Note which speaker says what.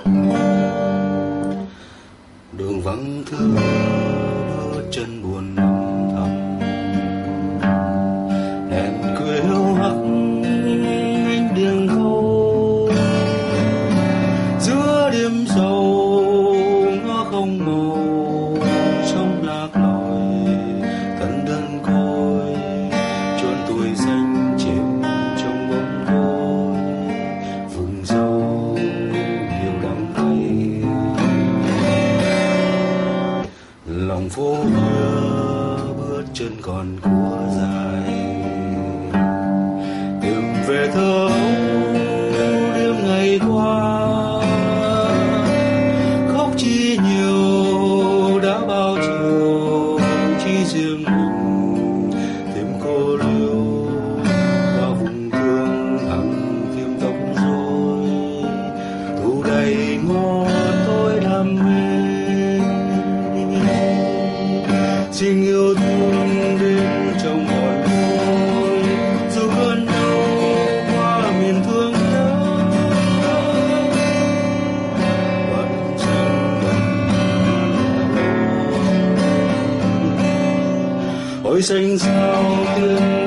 Speaker 1: Đường vắng thưa bước chân buồn âm thầm, đèn cười hiu hắt ánh đường khâu giữa đêm sâu ngõ không màu trong lạc lối tận đơn côi chôn tuổi xanh chìm trong bóng tối vùng sâu nhiều đắng cay. Lòng phố mưa bước chân còn cua dài tìm về thơ đêm ngày qua, khóc chi nhiều đã bao chiều chi riêng mình tìm cô liêu qua vùng thương hằng thêm tóc rối thu đầy ngõ tôi đam mê. Xin yêu thương đến trong hồn tôi dù cơn đau qua miền thương nhớ vẫn chẳng đành ôi xanh sao tiếng